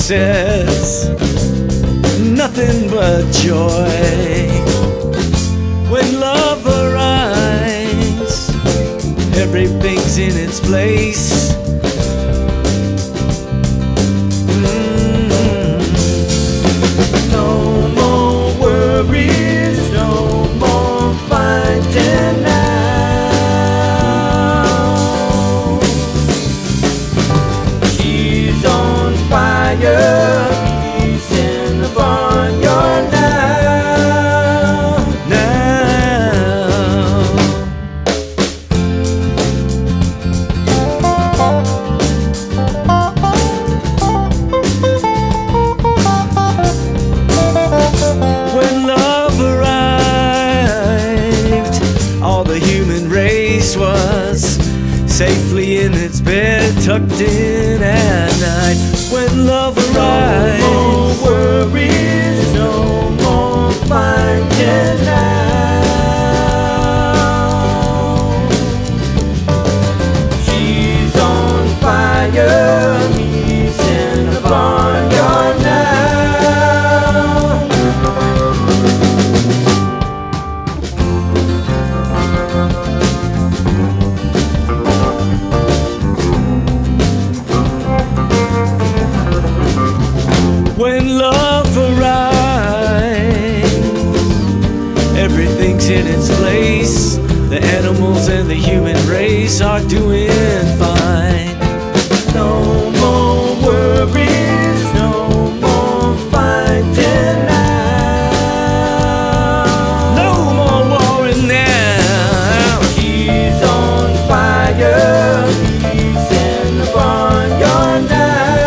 faces, nothing but joy. When love arrives, everything's in its place. No more worries, no more fighting now. She's on fire, he's in the barnyard now. When love arrived, all the human race was safely in its bed, tucked in at night. When love arrived, no more worries, no more fighting now. She's on fire, he's in the barnyard now. When love arrives, everything's in its place. The animals and the human race are doing fine. No more worries, no more fighting now. No more warring now. She's on fire, he's in the barnyard now.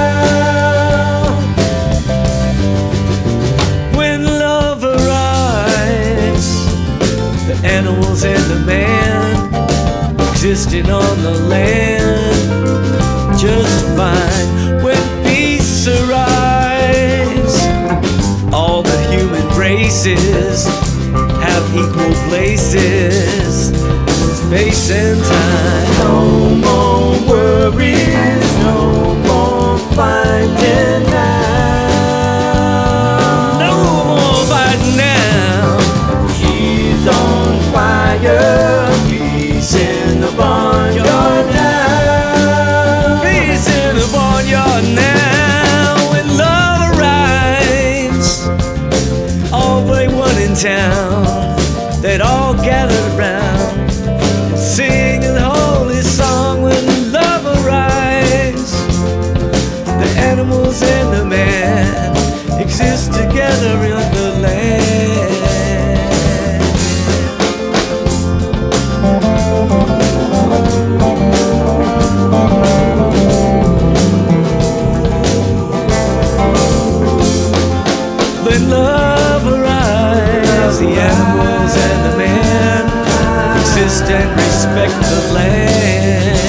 Animals and the man existing on the land just fine. When peace arrives, all the human races have equal places, space and time. No more worries, no more fighting now. No more fighting now. She's on fire, he's in the barnyard now. He's in the barnyard now. When love arrives, all but one in town, they'd all gather around and sing a holy song. When love arrives, the animals and the man exist together in the land. When love arrives, the animals and the man exist and respect the land.